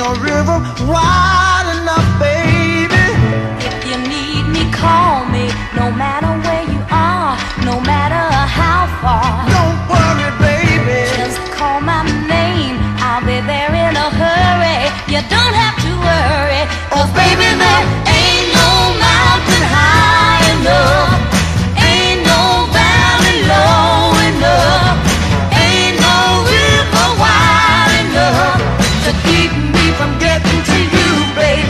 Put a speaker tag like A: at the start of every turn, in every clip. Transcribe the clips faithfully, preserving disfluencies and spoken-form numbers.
A: a river wide enough, baby.
B: If you need me, call me. No matter where you are, no matter how far.
A: Don't worry, baby.
B: Just call my name, I'll be there in a hurry. You don't have to worry, 'cause baby, there ain't no mountain high enough, ain't no valley low enough, ain't no river wide enough to keep me from getting to you, baby.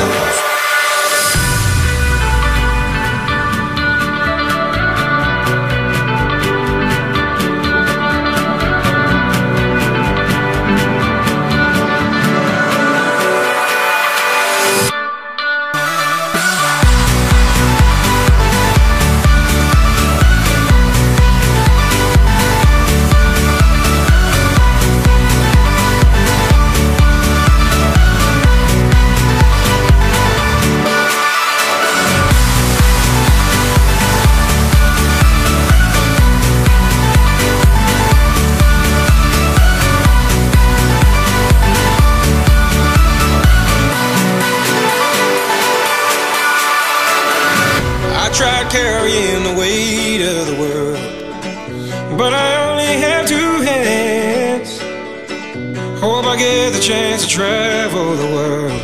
C: Tried carrying the weight of the world, but I only have two hands. Hope I get the chance to travel the world.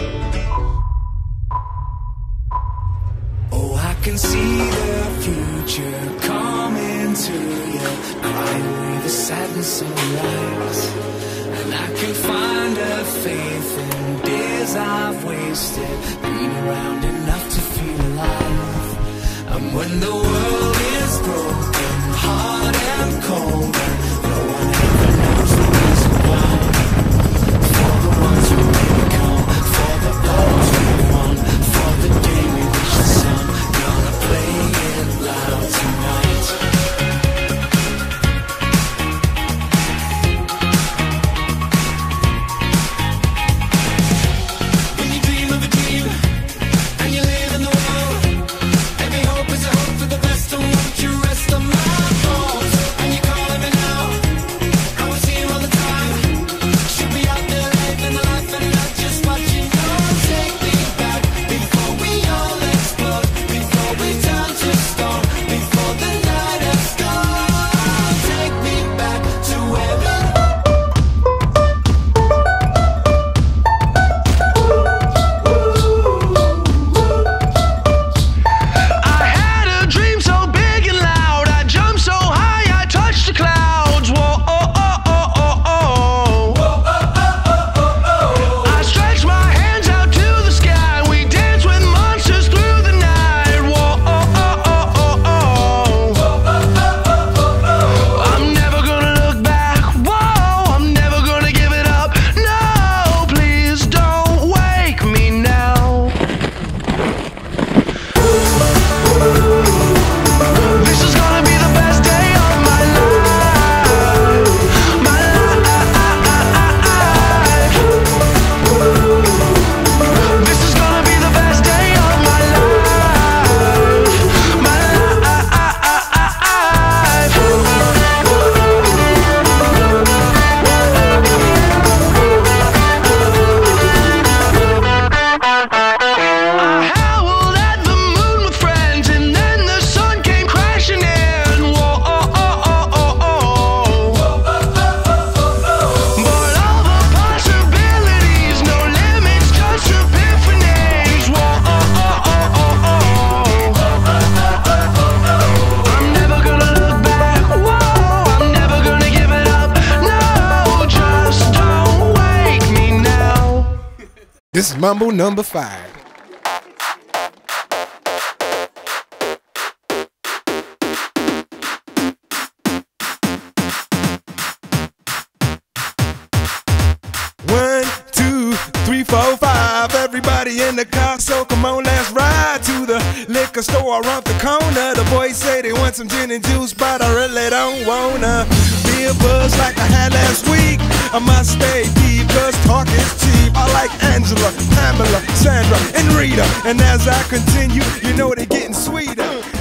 D: Oh, I can see the future coming to you, cry away the sadness of life, and I can find a faith in days I've wasted, been around enough to feel alive. And when the world is broken, hard and cold, and no one ever knows the reason why, for the ones who may come, for the battles we won, for the day we reach the sun, gonna play it loud tonight. When you dream of a dream, and you live in the world, every hope is a hope for the best, and won't you rest on my bones? And you're calling me now, I was here all the time. Should be out there living the life and not just watching you. Take me back before we all explode, before we turn to stone, before the night has gone. Take me back to where we
A: I had a dream so big and loud, I jumped so high, I touched the clouds. Whoa, oh, oh, oh, oh, oh. I stretched my hands out to the sky, we danced with monsters through the night. Whoa, oh, oh, oh, oh, oh. I'm never gonna look back, whoa, I'm never gonna give it up. No, please don't wake me now. This is gonna be the best day of my life, my life. This is gonna be the best day of my life, my I howled at the moon with friends, and then the sun came crashing in. Whoa, oh, oh, oh, oh, oh. But all the possibilities, no limits, just epiphanies. Whoa, oh, oh, oh, oh, oh. I'm never gonna look back, whoa, I'm never gonna give it up. No, just don't wake me now.
E: This is Mambo number five. One, two, three, four, five. Everybody in the car, so come on, let's ride to the liquor store around the corner. The boys say they want some gin and juice, but I really don't wanna be a buzz like I had last week. I must stay deep, cause talk is cheap. I like Angela, Pamela, Sandra, and Rita. And as I continue, you know they're getting sweeter.